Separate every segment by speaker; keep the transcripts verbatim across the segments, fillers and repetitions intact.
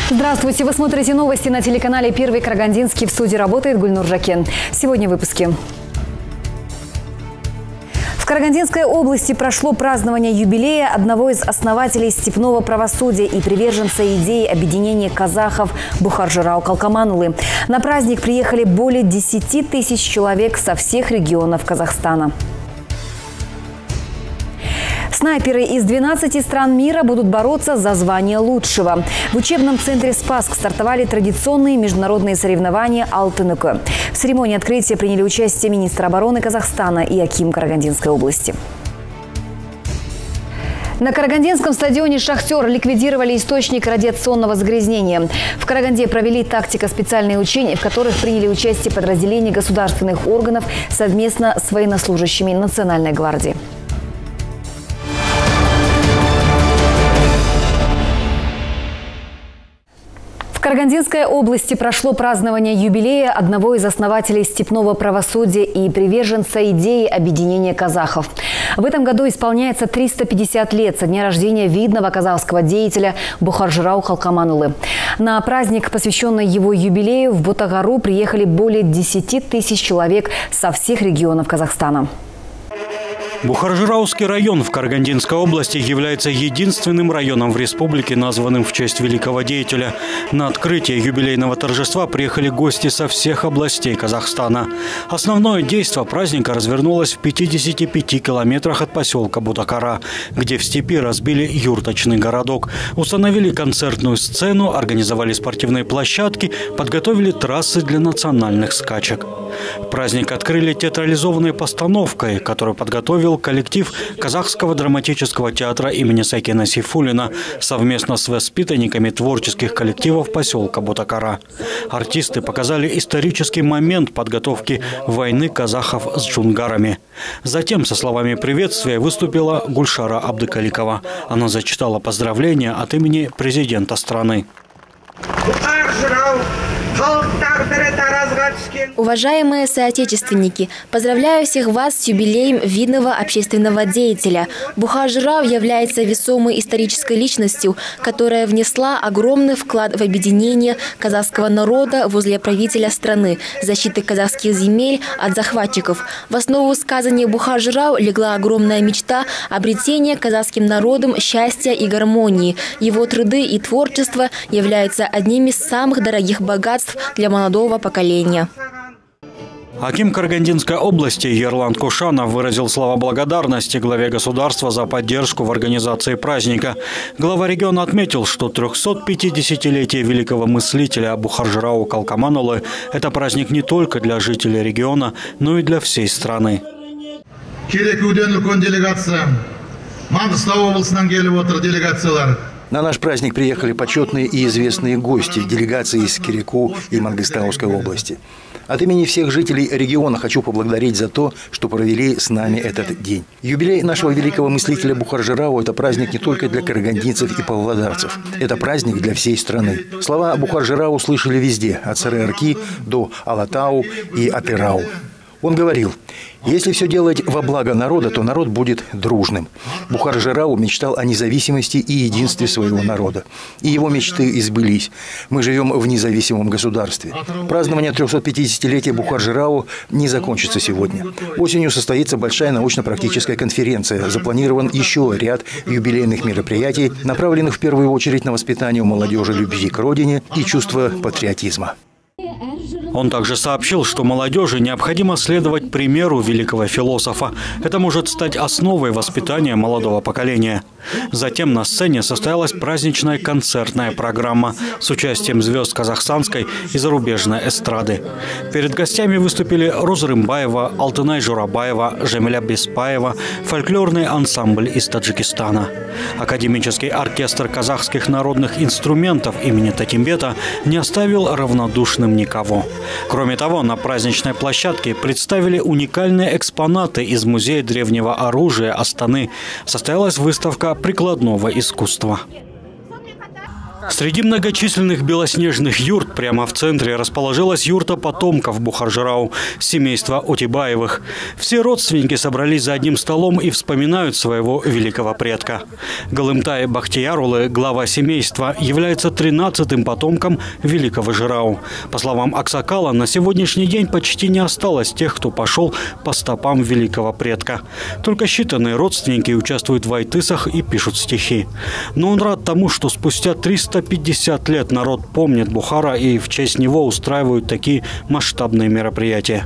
Speaker 1: Здравствуйте! Вы смотрите новости на телеканале «Первый Карагандинский». В студии работает Гульнур Жакен. Сегодня в выпуске. В Карагандинской области прошло празднование юбилея одного из основателей степного правосудия и приверженца идеи объединения казахов Бухар-Жырау Калкаманулы. На праздник приехали более десяти тысяч человек со всех регионов Казахстана. Снайперы из двенадцати стран мира будут бороться за звание лучшего. В учебном центре «Спасск» стартовали традиционные международные соревнования «Алтын-Үкі». В церемонии открытия приняли участие министр обороны Казахстана и аким Карагандинской области. На Карагандинском стадионе «Шахтер» ликвидировали источник радиационного загрязнения. В Караганде провели тактико-специальные учения, в которых приняли участие подразделения государственных органов совместно с военнослужащими Национальной гвардии. В Карагандинской области прошло празднование юбилея одного из основателей степного правосудия и приверженца идеи объединения казахов. В этом году исполняется триста пятьдесят лет со дня рождения видного казахского деятеля Бухар-Жырау Калкаманулы. На праздник, посвященный его юбилею, в Ботагару приехали более десяти тысяч человек со всех регионов Казахстана.
Speaker 2: Бухар-Жырауский район в Карагандинской области является единственным районом в республике, названным в честь великого деятеля. На открытие юбилейного торжества приехали гости со всех областей Казахстана. Основное действо праздника развернулось в пятидесяти пяти километрах от поселка Ботакара, где в степи разбили юрточный городок, установили концертную сцену, организовали спортивные площадки, подготовили трассы для национальных скачек. Праздник открыли театрализованной постановкой, которую подготовил коллектив Казахского драматического театра имени Сакена Сейфуллина совместно с воспитанниками творческих коллективов поселка Ботакара. Артисты показали исторический момент подготовки войны казахов с джунгарами. Затем со словами приветствия выступила Гульшара Абдыкаликова. Она зачитала поздравления от имени президента страны.
Speaker 3: Уважаемые соотечественники, поздравляю всех вас с юбилеем видного общественного деятеля. Бухар-Жырау является весомой исторической личностью, которая внесла огромный вклад в объединение казахского народа возле правителя страны, защиты казахских земель от захватчиков. В основу сказания Бухар-Жырау легла огромная мечта обретения казахским народом счастья и гармонии. Его труды и творчество являются одним из самых дорогих богатств для молодого поколения.
Speaker 2: Аким Карагандинской области Ерлан Кушанов выразил слова благодарности главе государства за поддержку в организации праздника. Глава региона отметил, что трехсотпятидесятилетие великого мыслителя Бухар-Жырау Калкаманулы – это праздник не только для жителей региона, но и для всей страны.
Speaker 4: На наш праздник приехали почетные и известные гости, делегации из Кереку и Мангыстауской области. От имени всех жителей региона хочу поблагодарить за то, что провели с нами этот день. Юбилей нашего великого мыслителя Бухар-Жырау – это праздник не только для карагандинцев и павлодарцев. Это праздник для всей страны. Слова Бухар-Жырау слышали везде, от Сары-Арки до Алатау и Атырау. Он говорил: если все делать во благо народа, то народ будет дружным. Бухар-Жырау мечтал о независимости и единстве своего народа. И его мечты избылись. Мы живем в независимом государстве. Празднование трехсотпятидесятилетия Бухар-Жырау не закончится сегодня. Осенью состоится большая научно-практическая конференция. Запланирован еще ряд юбилейных мероприятий, направленных в первую очередь на воспитание у молодежи любви к родине и чувства патриотизма.
Speaker 2: Он также сообщил, что молодежи необходимо следовать примеру великого философа. Это может стать основой воспитания молодого поколения. Затем на сцене состоялась праздничная концертная программа с участием звезд казахстанской и зарубежной эстрады. Перед гостями выступили Роза Рымбаева, Алтынай Журабаева, Жамиля Беспаева, фольклорный ансамбль из Таджикистана. Академический оркестр казахских народных инструментов имени Такимбета не оставил равнодушным никого. Кроме того, на праздничной площадке представили уникальные экспонаты из Музея древнего оружия Астаны. Состоялась выставка прикладного искусства. Среди многочисленных белоснежных юрт прямо в центре расположилась юрта потомков Бухар-Жырау, семейства Утибаевых. Все родственники собрались за одним столом и вспоминают своего великого предка. Галымтай Бахтиярулы, глава семейства, является тринадцатым потомком великого Жырау. По словам Аксакала, на сегодняшний день почти не осталось тех, кто пошел по стопам великого предка. Только считанные родственники участвуют в айтысах и пишут стихи. Но он рад тому, что спустя триста пятьдесят лет народ помнит Бухара и в честь него устраивают такие масштабные мероприятия.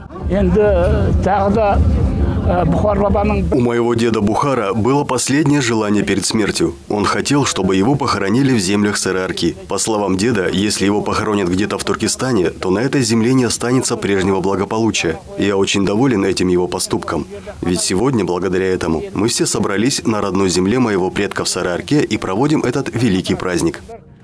Speaker 5: У моего деда Бухара было последнее желание перед смертью. Он хотел, чтобы его похоронили в землях Сары-Арки. По словам деда, если его похоронят где-то в Туркестане, то на этой земле не останется прежнего благополучия. Я очень доволен этим его поступком. Ведь сегодня, благодаря этому, мы все собрались на родной земле моего предка в Сары-Арке и проводим этот великий праздник.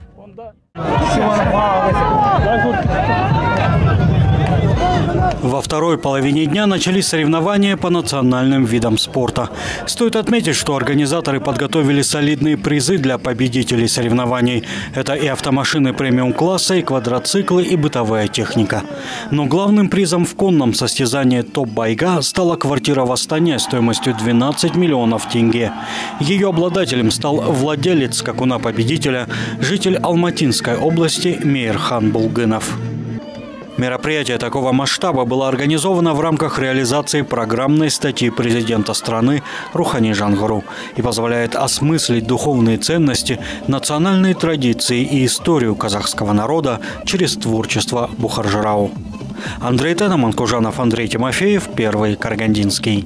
Speaker 2: Во второй половине дня начались соревнования по национальным видам спорта. Стоит отметить, что организаторы подготовили солидные призы для победителей соревнований. Это и автомашины премиум-класса, и квадроциклы, и бытовая техника. Но главным призом в конном состязании «Топ-Байга» стала квартира в Астане стоимостью двенадцать миллионов тенге. Ее обладателем стал владелец скакуна-победителя, житель Алматинской области Мейерхан Булгынов. Мероприятие такого масштаба было организовано в рамках реализации программной статьи президента страны Рухани Жангуру и позволяет осмыслить духовные ценности, национальные традиции и историю казахского народа через творчество Бухар-Жырау. Андрей Тенеман, Кужанов, Андрей Тимофеев, Первый Карагандинский.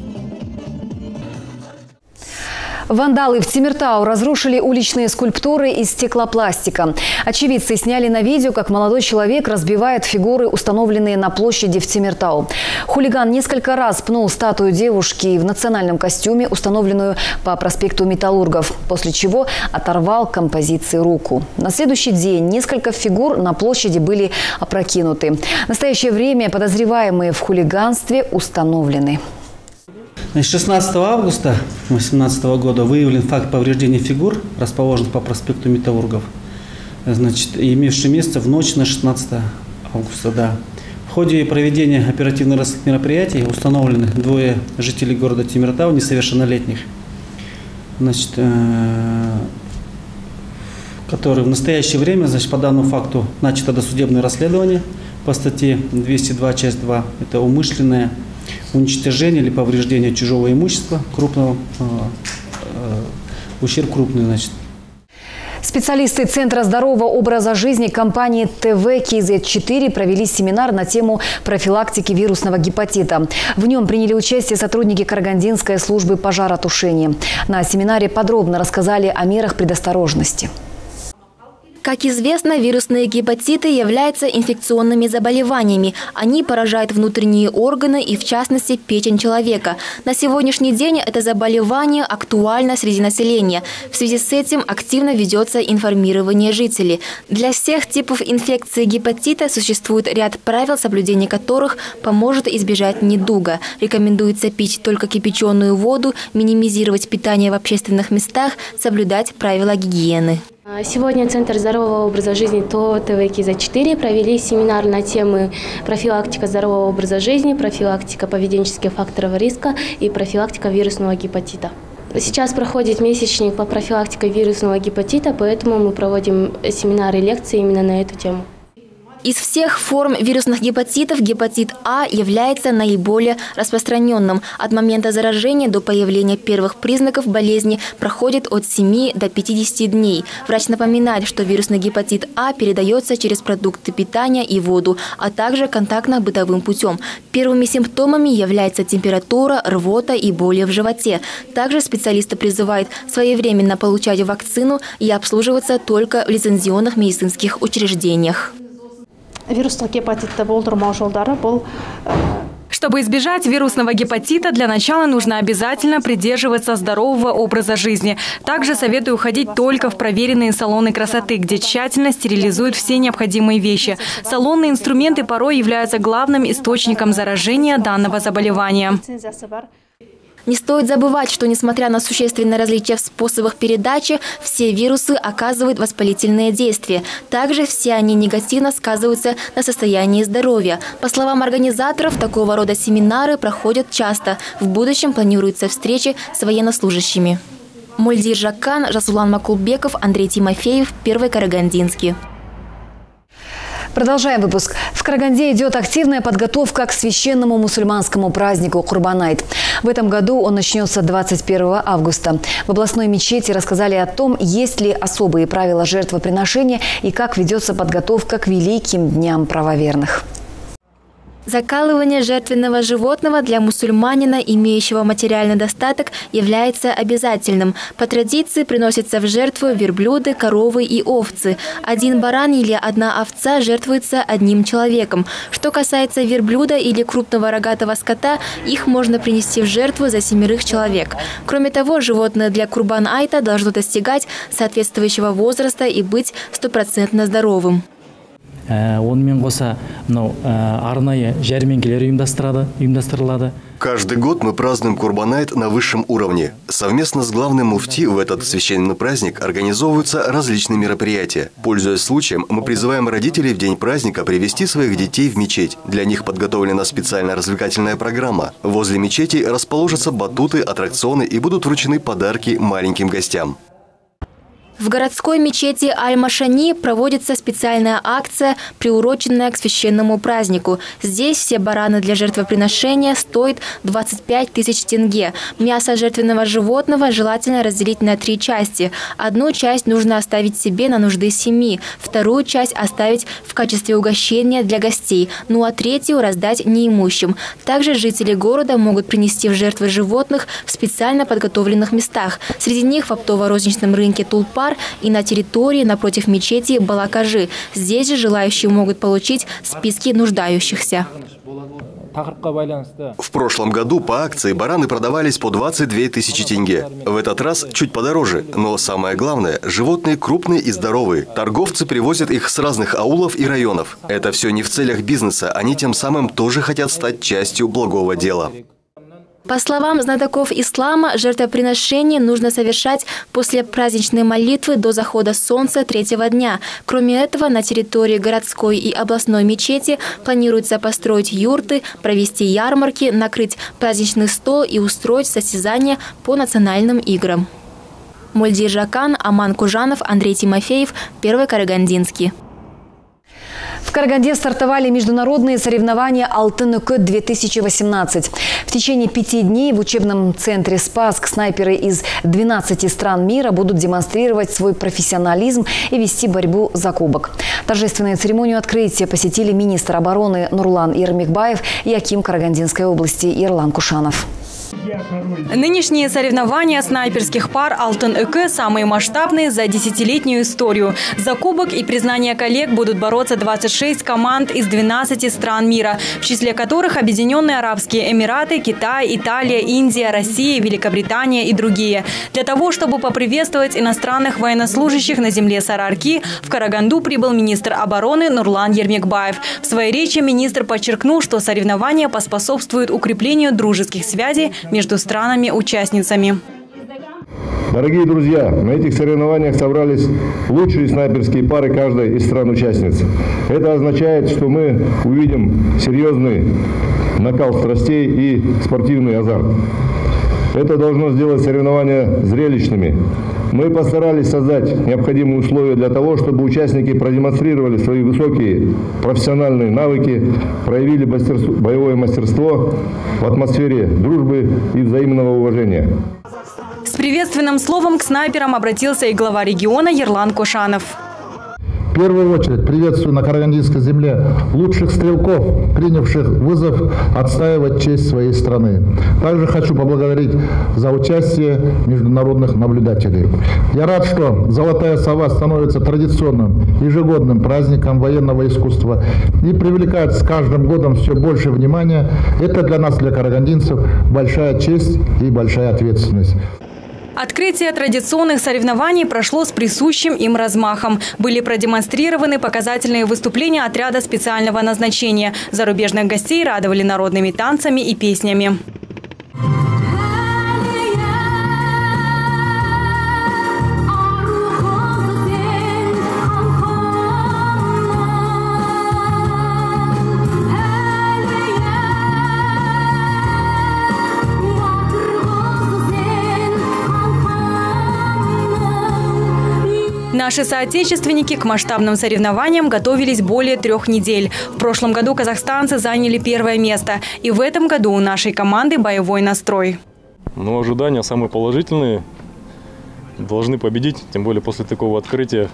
Speaker 1: Вандалы в Темиртау разрушили уличные скульптуры из стеклопластика. Очевидцы сняли на видео, как молодой человек разбивает фигуры, установленные на площади в Темиртау. Хулиган несколько раз пнул статую девушки в национальном костюме, установленную по проспекту Металлургов, после чего оторвал композиции руку. На следующий день несколько фигур на площади были опрокинуты. В настоящее время подозреваемые в хулиганстве установлены.
Speaker 6: шестнадцатого августа две тысячи восемнадцатого года выявлен факт повреждения фигур, расположенных по проспекту Металлургов, значит, имевший место в ночь на шестнадцатое августа. Да. В ходе проведения оперативных мероприятий установлены двое жителей города Темиртау, несовершеннолетних, значит, э, которые в настоящее время, значит, по данному факту начато досудебное расследование по статье двести два, часть два. Это умышленное уничтожение или повреждение чужого имущества, крупного, э, э, ущерб крупный, значит.
Speaker 1: Специалисты Центра здорового образа жизни компании ТВ Кей Зет четыре провели семинар на тему профилактики вирусного гепатита. В нем приняли участие сотрудники Карагандинской службы пожаротушения. На семинаре подробно рассказали о мерах предосторожности.
Speaker 3: Как известно, вирусные гепатиты являются инфекционными заболеваниями. Они поражают внутренние органы и, в частности, печень человека. На сегодняшний день это заболевание актуально среди населения. В связи с этим активно ведется информирование жителей. Для всех типов инфекции гепатита существует ряд правил, соблюдение которых поможет избежать недуга. Рекомендуется пить только кипяченую воду, минимизировать питание в общественных местах, соблюдать правила гигиены.
Speaker 7: Сегодня Центр здорового образа жизни ТВ Кей Зет четыре провели семинар на темы профилактика здорового образа жизни, профилактика поведенческих факторов риска и профилактика вирусного гепатита. Сейчас проходит месячник по профилактике вирусного гепатита, поэтому мы проводим семинары и лекции именно на эту тему.
Speaker 3: Из всех форм вирусных гепатитов гепатит А является наиболее распространенным. От момента заражения до появления первых признаков болезни проходит от семи до пятидесяти дней. Врач напоминает, что вирусный гепатит А передается через продукты питания и воду, а также контактно-бытовым путем. Первыми симптомами являются температура, рвота и боли в животе. Также специалисты призывают своевременно получать вакцину и обслуживаться только в лицензионных медицинских учреждениях.
Speaker 7: Вирусный гепатит болдырмау жолдары бұл.
Speaker 8: Чтобы избежать вирусного гепатита, для начала нужно обязательно придерживаться здорового образа жизни. Также советую ходить только в проверенные салоны красоты, где тщательно стерилизуют все необходимые вещи. Салонные инструменты порой являются главным источником заражения данного заболевания.
Speaker 3: Не стоит забывать, что несмотря на существенное различие в способах передачи, все вирусы оказывают воспалительное действие. Также все они негативно сказываются на состоянии здоровья. По словам организаторов, такого рода семинары проходят часто. В будущем планируются встречи с военнослужащими. Мольдир Жаккан, Расулан Макулбеков, Андрей Тимофеев, Первый Карагандинский.
Speaker 1: Продолжаем выпуск. В Караганде идет активная подготовка к священному мусульманскому празднику Курбан-айт. В этом году он начнется двадцать первого августа. В областной мечети рассказали о том, есть ли особые правила жертвоприношения и как ведется подготовка к великим дням правоверных.
Speaker 3: Закалывание жертвенного животного для мусульманина, имеющего материальный достаток, является обязательным. По традиции приносятся в жертву верблюды, коровы и овцы. Один баран или одна овца жертвуется одним человеком. Что касается верблюда или крупного рогатого скота, их можно принести в жертву за семерых человек. Кроме того, животное для Курбан-айта должно достигать соответствующего возраста и быть стопроцентно здоровым.
Speaker 5: Каждый год мы празднуем Курбан-айт на высшем уровне. Совместно с главным муфти в этот священный праздник организовываются различные мероприятия. Пользуясь случаем, мы призываем родителей в день праздника привести своих детей в мечеть. Для них подготовлена специальная развлекательная программа. Возле мечети расположатся батуты, аттракционы и будут вручены подарки маленьким гостям.
Speaker 3: В городской мечети Аль-Машани проводится специальная акция, приуроченная к священному празднику. Здесь все бараны для жертвоприношения стоят двадцать пять тысяч тенге. Мясо жертвенного животного желательно разделить на три части. Одну часть нужно оставить себе на нужды семьи, вторую часть оставить в качестве угощения для гостей, ну а третью раздать неимущим. Также жители города могут принести в жертвы животных в специально подготовленных местах. Среди них в оптово-розничном рынке Тулпар и на территории напротив мечети Балакажи. Здесь же желающие могут получить списки нуждающихся.
Speaker 5: В прошлом году по акции бараны продавались по двадцать две тысячи тенге. В этот раз чуть подороже, но самое главное – животные крупные и здоровые. Торговцы привозят их с разных аулов и районов. Это все не в целях бизнеса, они тем самым тоже хотят стать частью благого дела.
Speaker 3: По словам знатоков ислама, жертвоприношение нужно совершать после праздничной молитвы до захода солнца третьего дня. Кроме этого, на территории городской и областной мечети планируется построить юрты, провести ярмарки, накрыть праздничный стол и устроить состязания по национальным играм. Мольдир Жаккан, Аман Кужанов, Андрей Тимофеев, Первый Карагандинский.
Speaker 1: В Караганде стартовали международные соревнования «Алтын-үкі-две тысячи восемнадцать». В течение пяти дней в учебном центре «Спасск» снайперы из двенадцати стран мира будут демонстрировать свой профессионализм и вести борьбу за кубок. Торжественную церемонию открытия посетили министр обороны Нурлан Ермекбаев и аким Карагандинской области Ерлан Кушанов.
Speaker 8: Нынешние соревнования снайперских пар «Алтын-үкі» самые масштабные за десятилетнюю историю. За кубок и признание коллег будут бороться двадцать шесть команд из двенадцати стран мира, в числе которых Объединенные Арабские Эмираты, Китай, Италия, Индия, Россия, Великобритания и другие. Для того, чтобы поприветствовать иностранных военнослужащих на земле Сарыарки, в Караганду прибыл министр обороны Нурлан Ермекбаев. В своей речи министр подчеркнул, что соревнования поспособствуют укреплению дружеских связей между странами-участницами.
Speaker 9: Дорогие друзья, на этих соревнованиях собрались лучшие снайперские пары каждой из стран-участниц. Это означает, что мы увидим серьезный накал страстей и спортивный азарт. Это должно сделать соревнования зрелищными. Мы постарались создать необходимые условия для того, чтобы участники продемонстрировали свои высокие профессиональные навыки, проявили мастерство, боевое мастерство в атмосфере дружбы и взаимного уважения.
Speaker 8: С приветственным словом к снайперам обратился и глава региона Ерлан Кушанов.
Speaker 10: В первую очередь приветствую на карагандинской земле лучших стрелков, принявших вызов отстаивать честь своей страны. Также хочу поблагодарить за участие международных наблюдателей. Я рад, что «Золотая сова» становится традиционным ежегодным праздником военного искусства и привлекает с каждым годом все больше внимания. Это для нас, для карагандинцев, большая честь и большая ответственность.
Speaker 8: Открытие традиционных соревнований прошло с присущим им размахом. Были продемонстрированы показательные выступления отряда специального назначения. Зарубежных гостей радовали народными танцами и песнями. Наши соотечественники к масштабным соревнованиям готовились более трех недель. В прошлом году казахстанцы заняли первое место. И в этом году у нашей команды боевой настрой.
Speaker 11: Ну, ожидания самые положительные. Должны победить, тем более после такого открытия.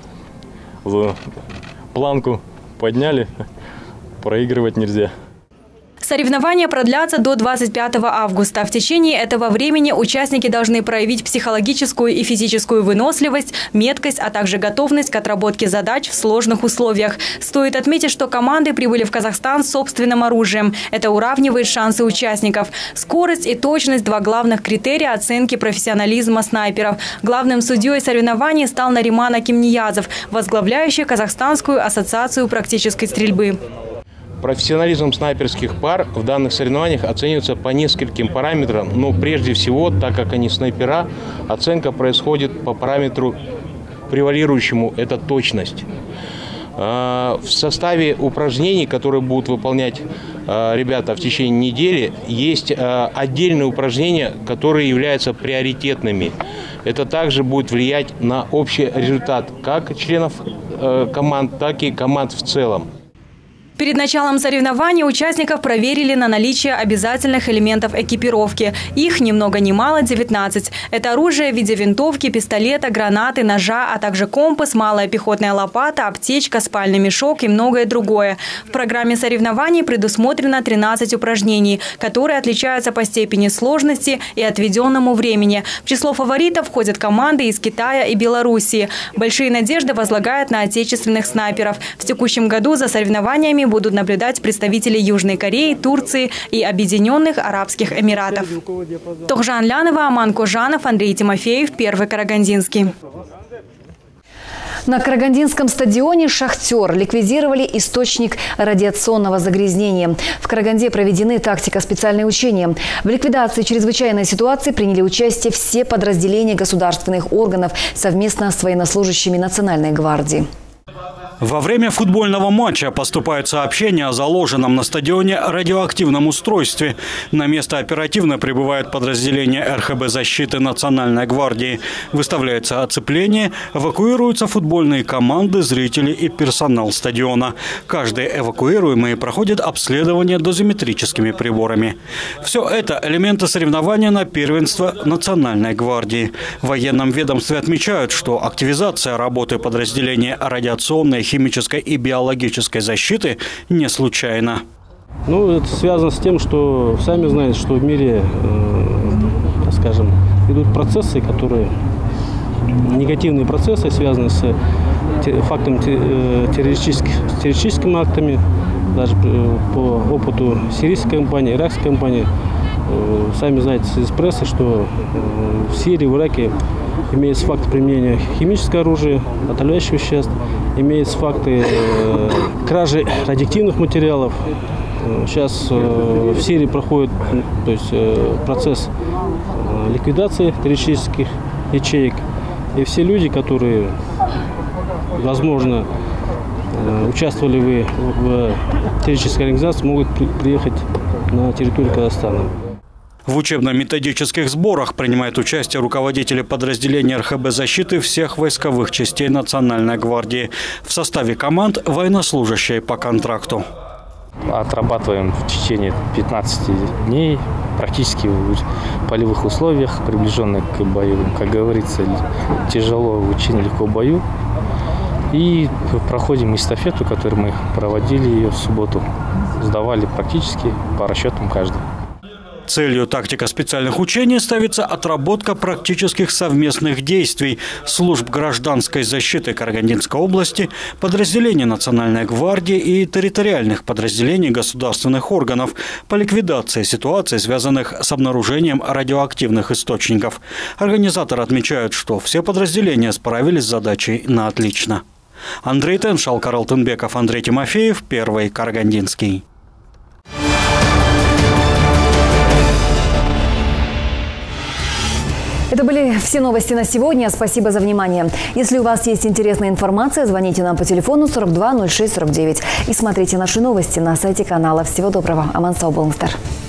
Speaker 11: Планку подняли, проигрывать нельзя.
Speaker 8: Соревнования продлятся до двадцать пятого августа. В течение этого времени участники должны проявить психологическую и физическую выносливость, меткость, а также готовность к отработке задач в сложных условиях. Стоит отметить, что команды прибыли в Казахстан с собственным оружием. Это уравнивает шансы участников. Скорость и точность – два главных критерия оценки профессионализма снайперов. Главным судьей соревнований стал Нариман Акимниязов, возглавляющий Казахстанскую ассоциацию практической стрельбы.
Speaker 12: Профессионализм снайперских пар в данных соревнованиях оценивается по нескольким параметрам, но прежде всего, так как они снайпера, оценка происходит по параметру превалирующему – это точность. В составе упражнений, которые будут выполнять ребята в течение недели, есть отдельные упражнения, которые являются приоритетными. Это также будет влиять на общий результат как членов команд, так и команд в целом.
Speaker 8: Перед началом соревнований участников проверили на наличие обязательных элементов экипировки. Их ни много ни мало девятнадцать. Это оружие в виде винтовки, пистолета, гранаты, ножа, а также компас, малая пехотная лопата, аптечка, спальный мешок и многое другое. В программе соревнований предусмотрено тринадцать упражнений, которые отличаются по степени сложности и отведенному времени. В число фаворитов входят команды из Китая и Белоруссии. Большие надежды возлагают на отечественных снайперов. В текущем году за соревнованиями будут наблюдать представители Южной Кореи, Турции и Объединенных Арабских Эмиратов. Тохжан Лянова, Аман Кожанов, Андрей Тимофеев, Первый Карагандинский.
Speaker 1: На Карагандинском стадионе «Шахтер» ликвидировали источник радиационного загрязнения. В Караганде проведены тактико-специальные учения. В ликвидации чрезвычайной ситуации приняли участие все подразделения государственных органов совместно с военнослужащими Национальной гвардии.
Speaker 2: Во время футбольного матча поступают сообщения о заложенном на стадионе радиоактивном устройстве. На место оперативно прибывают подразделения эр ха бэ защиты Национальной гвардии. Выставляется оцепление, эвакуируются футбольные команды, зрители и персонал стадиона. Каждый эвакуируемый проходит обследование дозиметрическими приборами. Все это элементы соревнования на первенство Национальной гвардии. В военном ведомстве отмечают, что активизация работы подразделения радиационной, химической и биологической защиты не случайно.
Speaker 13: Ну, это связано с тем, что сами знаете, что в мире, э, скажем, идут процессы, которые негативные процессы, связанные с фактом террористических, террористическими актами, даже по опыту сирийской кампании, иракской кампании. Сами знаете из прессы, что в Сирии, в Ираке имеются факты применения химического оружия, отравляющих веществ, имеются факты э, кражи радиоактивных материалов. Сейчас э, в Сирии проходит то есть, э, процесс э, ликвидации террористических ячеек. И все люди, которые, возможно, э, участвовали в, в террористической организации, могут при, приехать на территорию Казахстана.
Speaker 2: В учебно-методических сборах принимают участие руководители подразделений эр ха бэ защиты всех войсковых частей Национальной гвардии. В составе команд военнослужащие по контракту.
Speaker 14: Отрабатываем в течение пятнадцати дней, практически в полевых условиях, приближенных к боевым. Как говорится, тяжело в учении, легко в бою. И проходим эстафету, которую мы проводили ее в субботу. Сдавали практически по расчетам каждый.
Speaker 2: Целью тактико-специальных учений ставится отработка практических совместных действий служб гражданской защиты Карагандинской области, подразделений Национальной гвардии и территориальных подразделений государственных органов по ликвидации ситуаций, связанных с обнаружением радиоактивных источников. Организаторы отмечают, что все подразделения справились с задачей на отлично. Андрей Теншал, Карал Тынбеков, Андрей Тимофеев, Первый Карагандинский.
Speaker 1: Это были все новости на сегодня. Спасибо за внимание. Если у вас есть интересная информация, звоните нам по телефону сорок два ноль шесть сорок девять и смотрите наши новости на сайте канала. Всего доброго. Аман сау болыңыздар.